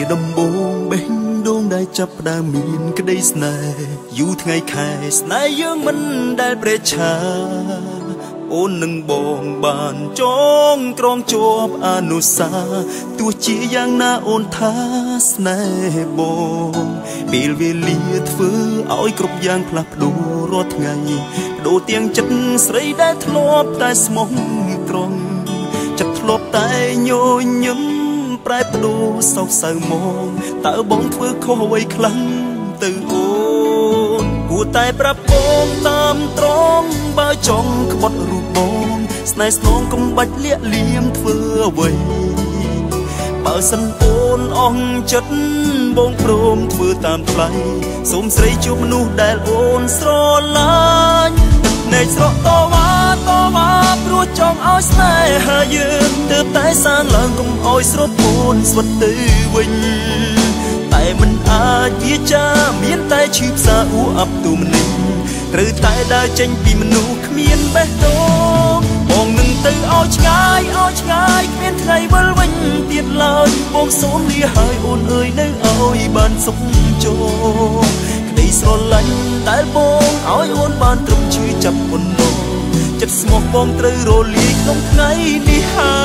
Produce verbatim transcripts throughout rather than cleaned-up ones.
ដំបងបេះដូងដែលចាប់ផ្ដើមមានក្តីស្នេហ៍យូរថ្ងៃខែស្នេហ៍យើងមិនដែលប្រេឆាអូននឹងបងបានចងក្រងជាប់អនុសាទោះជាយ៉ាងណាអូនថាស្នេហ៍បងពេលវេលាធ្វើឲ្យគ្រប់យ៉ាងផ្លាស់ប្ដូររាល់ថ្ងៃបដូរទាំងចិត្តស្រីដែលធ្លាប់តែស្មោះត្រង់ចិត្តធ្លាប់តែញញឹមប្រែប្ដូរសោកសៅមកតើបងធ្វើខុសអ្វីខ្លាំងទៅអូនគួរតែប្រាប់បងតាមត្រង់បើចង់ក្បត់រូបបងស្នេហ៍ស្នងកុំបាច់លាក់លៀមធ្វើអ្វីបើសិនអូនអស់ចិត្តបងព្រមធ្វើតាមថ្លៃសូមស្រីជួបមនុស្សដែលអូនស្រឡាញ់នៃស្រកតវ៉ាតវ៉ាព្រោះចង់ឲ្យស្នេហាយើងទើបតែសាងឡើងកុំឲ្យស្រពូនស្វិតទៅវិញតែមិនអាចវាចាមានតែឈឺផ្សាអ៊ូអាប់ទូមនេះត្រូវតែដើរចេញពីមនុស្សគ្មានបេះដូងបងនឹងទៅឲ្យឆ្ងាយឲ្យឆ្ងាយគ្មានថ្ងៃវិលវិញទៀតឡើយបងសូមលាហើយអូនអើយនៅឲ្យបានសុខចូលក្តីស្រឡាញ់ដែលបងឲ្យអូនបានត្រឹមឈឺចាប់មុនមកចិត្តស្មោះបងត្រូវរលាយក្នុងថ្ងៃនេះ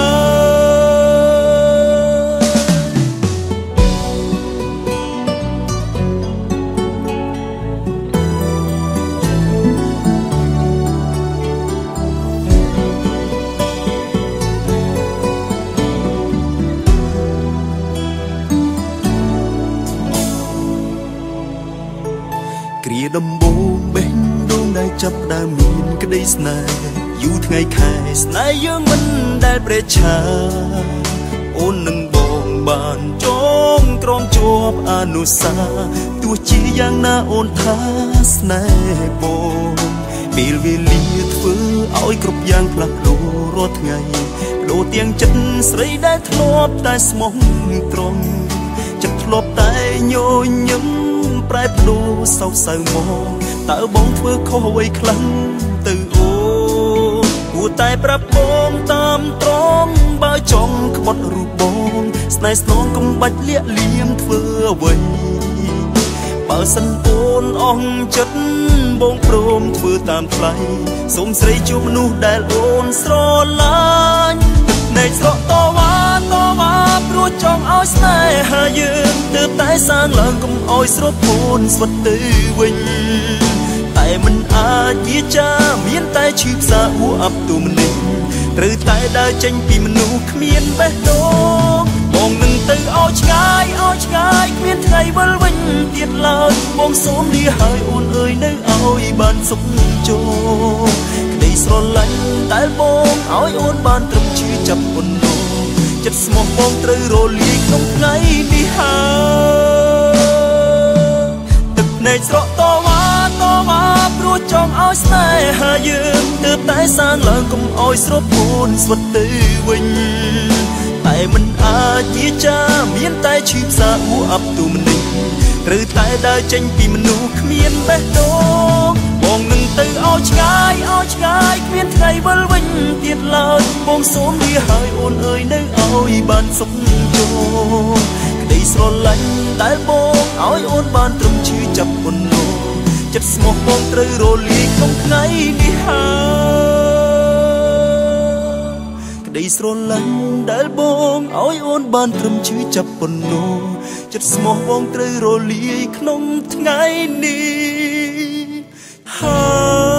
គ្រាដំបងបេះដូងដែលចាប់ផ្ដើមមានក្តីស្នេហ៍យូរថ្ងៃខែស្នេហ៍យើងមិនដែលប្រេឆាអូននឹងបងបានចងក្រងជាប់អនុសាទោះជាយ៉ាងណាអូនថាស្នេហ៍បងពេលវេលាធ្វើឲ្យគ្រប់យ៉ាងផ្លាស់ប្ដូររាល់ថ្ងៃបដូរទាំងចិត្តស្រីដែលធ្លាប់តែស្មោះត្រង់ចិត្តធ្លាប់តែញញឹមប្រែប្ដូរសោកសៅមកតើបងធ្វើខុសអ្វីខ្លាំងទៅអូនគួរតែប្រាប់បងតាមត្រង់បើចង់ក្បត់រូបបងស្នេហ៍ស្នងកុំបាច់លាក់លៀមធ្វើអ្វីបើសិនអូនអស់ចិត្តបងព្រមធ្វើតាមថ្លៃសូមស្រីជួបមនុស្សដែលអូនស្រឡាញ់នៃស្រកតវ៉ាតវ៉ាព្រោះចង់ឲ្យស្នេហាយើងទើបតែសាងឡើងកុំឲ្យស្រពូនស្វិតទៅវិញតែមិនអាចវាចាមានតែឈឺផ្សាអ៊ូអាប់ទូមនេះត្រូវតែដើរចេញពីមនុស្សគ្មានបេះដូងបងនឹងទៅឲ្យឆ្ងាយឲ្យឆ្ងាយគ្មានថ្ងៃវិលវិញទៀតឡើយបងសូមលាហើយអូនអើយនៅឲ្យបានសុខចូលក្តីស្រឡាញ់ដែលបងឲ្យអូនបានត្រឹមឈឺចាប់មុនមកចិត្តស្មោះបងត្រូវរលាយក្នុងថ្ងៃនេះហើយទឹកភ្នែកស្រកតវ៉ាតវ៉ាព្រោះចង់ឲ្យស្នេហាយើងទើបតែសាងឡើងកុំឲ្យស្រពូនស្វិតទៅវិញតែមិនអាចវាចាមានតែឈឺផ្សាអ៊ូអាប់ទូមនេះត្រូវតែដើរចេញពីមនុស្សគ្មានបេះដូងបងនឹងទៅឲ្យឆ្ងាយឲ្យឆ្ងាយគ្មានថ្ងៃវិលវិញទៀតឡើយបងសូមលាហើយអូនអើយនៅឲ្យបានសុខចូលក្តីស្រឡាញ់ដែលបងឲ្យអូនបានត្រឹមឈឺចាប់មុនមកចិត្តស្មោះបងត្រូវរលាយក្នុងថ្ងៃនេះហើយក្តីស្រឡាញ់ដែលបងឲ្យអូនបានត្រឹមឈឺចាប់ប៉ុណ្ណោះចិត្តស្មោះបងត្រូវរលាយក្នុងថ្ងៃនេះហើយ